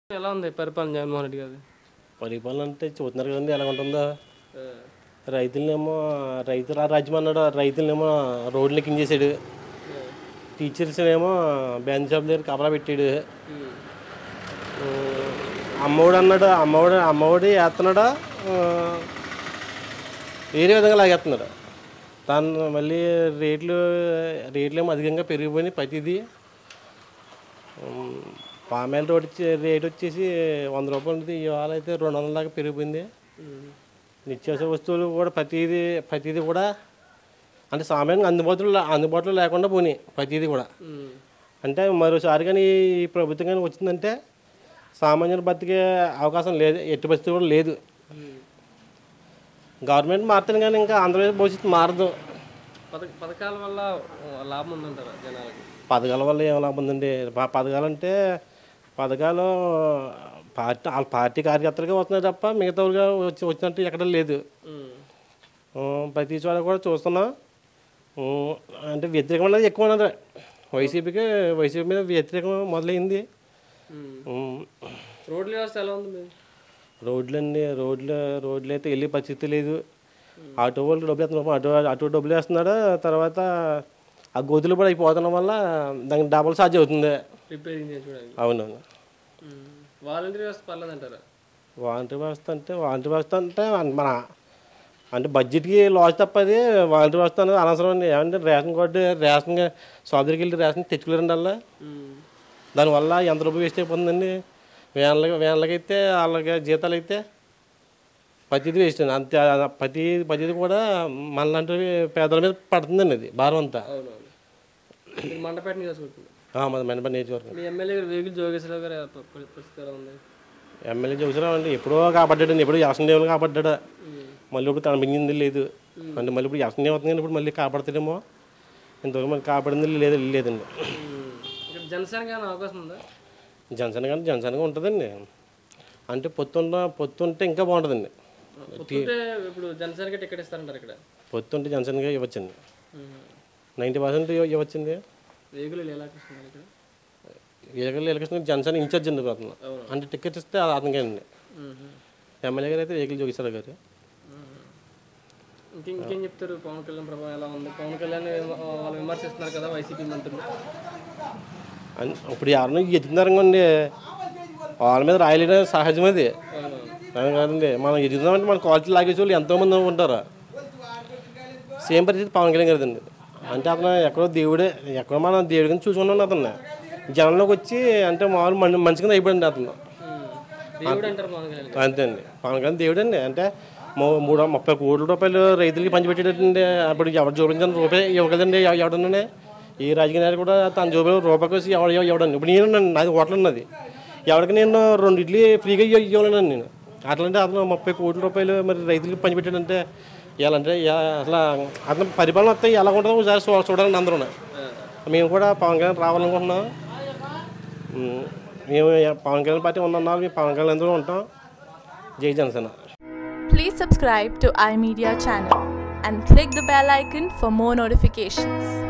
ఎలా ఉంది పరిపాలన జగన్మోహన్ రెడ్డి గారు? పరిపాలన అంటే చూస్తున్నారు కదండి ఎలా ఉంటుందో. రైతులనేమో రైతు రాజ్యం అన్నాడు, రైతులనేమో రోడ్లు కించేసాడు. టీచర్స్ ఏమో బ్యాంక్ షాప్ దగ్గర కపలా పెట్టాడు. అమ్మఒడి అన్నాడు, అమ్మఒడి వేస్తున్నాడు, వేరే విధంగా లాగేస్తున్నాడు. దాన్ని మళ్ళీ రేట్లు ఏమో అధికంగా పెరిగిపోయినాయి. ప్రతిదీ పామాయిల్ రేట్ వచ్చేసి 100 రూపాయలు ఉంటుంది, ఇవాళ అయితే 200 దాకా పెరిగిపోయింది. నిత్యావసర వస్తువులు కూడా ప్రతిదీ కూడా అంటే సామాన్యంగా అందుబాటులో లేకుండా పోయినాయి ప్రతిదీ కూడా. అంటే మరోసారి కానీ ఈ ప్రభుత్వం కానీ వచ్చిందంటే సామాన్యులు బతికే అవకాశం లేదు, ఎట్టి పరిస్థితి కూడా లేదు. గవర్నమెంట్ మారుతుంది కానీ ఇంకా ఆంధ్రప్రదేశ్ భవిష్యత్తు మారదు. పథకాల వల్ల లాభం ఉందంటారా జనాలకి? పథకాల వల్ల ఏం లాభం ఉందండి? పథకాలంటే పథకాలు వాళ్ళ పార్టీ కార్యకర్తలుగా వస్తున్నాయి తప్ప మిగతా వచ్చినట్టు ఎక్కడ లేదు. ప్రతి చోట కూడా చూస్తున్నాం. అంటే వ్యతిరేకం అనేది ఎక్కువ ఉన్నది. వైసీపీ మీద వ్యతిరేకం మొదలైంది. రోడ్ల వ్యవస్థ ఎలా ఉంది? రోడ్లు అయితే వెళ్ళే పరిస్థితి లేదు. ఆటో వాళ్ళకి డబ్బులు వేస్తున్నాడు, అటు డబ్బులు వేస్తున్నాడు. తర్వాత ఆ గోతులు కూడా అయిపోవడం వల్ల దానికి డబుల్ ఛార్జ్ అవుతుంది రిపేరింగ్ చేసుకోవడానికి. అవునవును. వాలంటీర్ వ్యవస్థ పర్లేదంటారా? వాలంటీర్ వ్యవస్థ అంటే మన అంటే బడ్జెట్కి లాస్ తప్పది. వాలంటీర్ వ్యవస్థ అనేది అనవసరం అండి. ఏమంటే రేషన్ షాప్ దగ్గరికి వెళ్ళి రేషన్ తెచ్చుకోలేరండి అలా. దానివల్ల ఎంత రూపాయలు వేస్ట్ అయిపోతుందండి. వేళ్ళకైతే వాళ్ళకి జీతాలు అయితే ప్రతిదీ వేస్ట్ అండి. అంతే ప్రతిదీ కూడా మనలాంటి పేదల మీద పడుతుందండి అది భారం అంతా. మండపేట నియోజకవర్గం. మండపేట నియోజకవర్గం. ఎమ్మెల్యే గారు వేగుల జోగేశ్వరరావు గారు పరిస్థితి ఎలా ఉంది? ఎమ్మెల్యే జోగేశ్వరరావు అండి ఎప్పుడో కాపాడ్డాడండి, ఎప్పుడో యాసందేవులు కాపాడ్డాడు. మళ్ళీ ఇప్పుడు కనిపించింది లేదు. అంటే మళ్ళీ ఇప్పుడు యాసందేవం అవుతుంది కానీ ఇప్పుడు మళ్ళీ కాపాడుతాడేమో. ఇంతవరకు మళ్ళీ కాపాడింది లేదండి. జనసేన అవకాశం ఉందా? జనసేనగా ఉంటుందండి. అంటే పొత్తుంటే ఇంకా బాగుంటుందండి. ఇప్పుడు జనసేనకి టికెట్ ఇస్తారంటారు ఇక్కడ? పొత్తుంటే జనసేనగా ఇవ్వచ్చండి. 90% ఇవ్వచ్చండి. వేగుల ఎలక్షన్ జనసేన ఇన్ఛార్జ్ ఎందుకు అవుతుంది అంటే టికెట్ ఇస్తే అతనికేనండి. ఎమ్మెల్యే గారు అయితే వేగుల జోగేశ్వరరావు గారు. ఇంకేం చెప్తారు? పవన్ కళ్యాణ్ ప్రభావం ఎలా ఉంది? పవన్ కళ్యాణ్ వాళ్ళు విమర్శిస్తున్నారు కదా వైసీపీ మంత్రులు. ఇప్పుడు ఎవరినో ఎత్తుతున్నారండి, వాళ్ళ మీద రాయలేడం సహజం అది కాదండి. మనం ఎదుగుదామంటే మన క్వాలిటీ లాగేసే వాళ్ళు ఎంతోమంది ఉంటారు. సేమ్ పరిస్థితి పవన్ కళ్యాణ్ గారిదండి. అంటే అతను ఎక్కడో ఎక్కడో మనం దేవుడి కింద చూసుకున్నాను. అతను జనంలోకి వచ్చి అంటే మామూలు మంచి కింద అయిపోయింది అతను. అంతే అండి, పవన్ కళ్యాణ్ దేవుడు అండి. అంటే 30 కోట్ల రూపాయలు రైతులకి పంచిపెట్టేటండి. అప్పుడు ఎవరు చూపించిన రూపాయి ఇవ్వగలండి ఎవడన్నా? ఈ రాజకీయ నాయకుడు కూడా తన జోబులో రూపాయి వచ్చి ఎవడండి. ఇప్పుడు నేను నాది హోటల్ ఉన్నది, ఎవరికి నేను 2 ఇడ్లీ ఫ్రీగా ఇవ్వలేనండి నేను. అట్లంటే అతను 30 కోట్ల రూపాయలు మరి రైతులకి పంచిపెట్టాడంటే ఎలా అంటే అసలు అతను పరిపాలన వస్తే ఎలా ఉంటుందో ఒకసారి చూడాలండి అందరూ. మేము కూడా పవన్ కళ్యాణ్ రావాలనుకుంటున్నాం. మేము పవన్ కళ్యాణ్ పార్టీ ఉన్నాం, మేము పవన్ కళ్యాణ్ అందరూ ఉంటాం. జై Janasena. Please subscribe to iMedia channel and click the bell icon for more notifications.